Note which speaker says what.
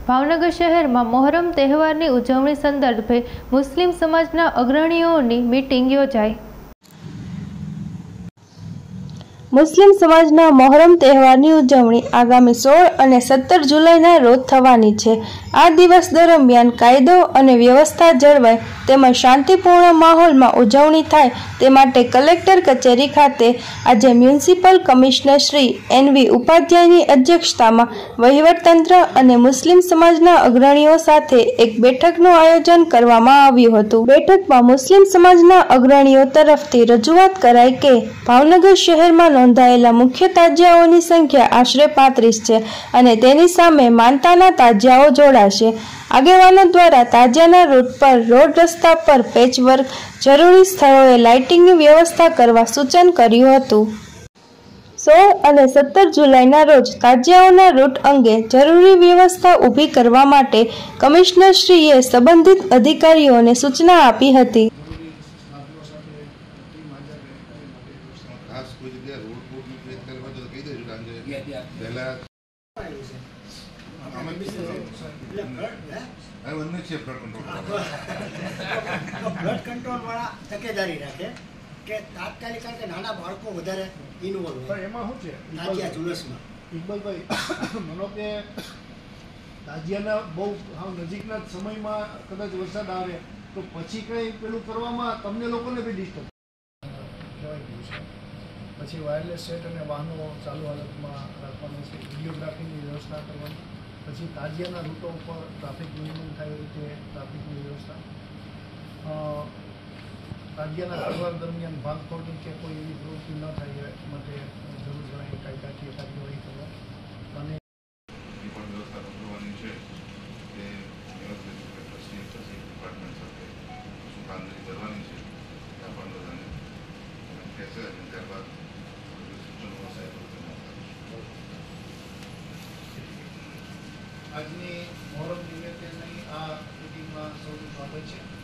Speaker 1: ભાવનગર શહેરમાં મોહરમ તહેવારની ઉજવણી સંદર્ભે મુસ્લિમ સમાજના અગ્રણીઓની મીટિંગ યોજાઈ। મુસ્લિમ સમાજના મોહરમ તહેવારની ઉજવણી આગામી 16 અને 17 જુલાઈના રોજ થવાની છે। આ દિવસ દરમિયાન કાયદો અને વ્યવસ્થા જળવાય તેમજ શાંતિપૂર્ણ માહોલમાં ઉજવણી થાય તે માટે કલેક્ટર કચેરી ખાતે આજે મ્યુનિસિપલ કમિશનર શ્રી એન.વી. ઉપાધ્યાયની અધ્યક્ષતામાં વહીવટતંત્ર અને મુસ્લિમ સમાજના અગ્રણીઓ સાથે એક બેઠકનું આયોજન કરવામાં આવ્યું હતું। બેઠકમાં મુસ્લિમ સમાજના અગ્રણીઓ તરફથી રજૂઆત કરાઈ કે ભાવનગર શહેરમાં નોંધાયેલા મુખ્ય તાજિયાઓની સંખ્યા આશરે 35 છે અને તેની સામે માનતાના તાજિયાઓ જોડાશે। આગેવાનો દ્વારા તાજિયાના રૂટ પર રોડ રસ્તા પર પેચવર્ક, જરૂરી સ્થળોએ લાઇટિંગની વ્યવસ્થા કરવા સૂચન કર્યું હતું। 16 અને 17 જુલાઈના રોજ તાજિયાઓના રૂટ અંગે જરૂરી વ્યવસ્થા ઊભી કરવા માટે કમિશનરશ્રીએ સંબંધિત અધિકારીઓને સૂચના આપી હતી।
Speaker 2: બ્લડ કંટ્રોલ વાળા તકેદારી રાખે કે તાત્કાલિક કારણ કે નાના બાળકો વધારે ઇન્વોલ્વ હોય। એમાં શું છે તાજિયા ઝુલસમાં
Speaker 3: ઇકબાલભાઈ મનો કે તાજિયાના બહુ નજીકના સમયમાં કદાચ વરસાદ આવે તો પછી કંઈ પેલું કરવામાં તમને લોકોને બી ડિસ્ટર્બ પછી વાયરલેસ સેટ અને વાહનો ચાલુ હાલતમાં રાખવાનું છે, વિડીયોગ્રાફીની વ્યવસ્થા કરવાની, પછી તાજિયાના રૂટો ઉપર ટ્રાફિક નિયમન થાય એ રીતે ટ્રાફિકની વ્યવસ્થા, તાજિયાના તહેવાર દરમિયાન ભાગફોડની કે કોઈ એવી પ્રવૃત્તિ ન થાય એ માટે જરૂર જણાય કાયદાકીય કાર્યવાહી કરવા અને
Speaker 4: વ્યવસ્થા કરવાની છે તે ડિપાર્ટમેન્ટ સાથે શું કામગીરી કરવાની છે ત્યાં પણ બધાને કહેશે અને ત્યારબાદ સૂચનો સાહેબ
Speaker 3: આજની મોહરમ નિમિત્તેની આ મિટિંગમાં સૌનું સ્વાગત છે।